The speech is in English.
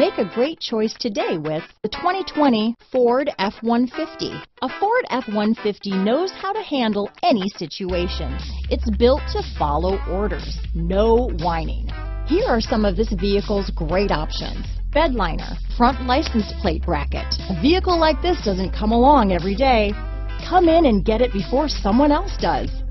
Make a great choice today with the 2020 Ford F-150. A Ford F-150 knows how to handle any situation. It's built to follow orders, no whining. Here are some of this vehicle's great options: bed liner, front license plate bracket. A vehicle like this doesn't come along every day. Come in and get it before someone else does.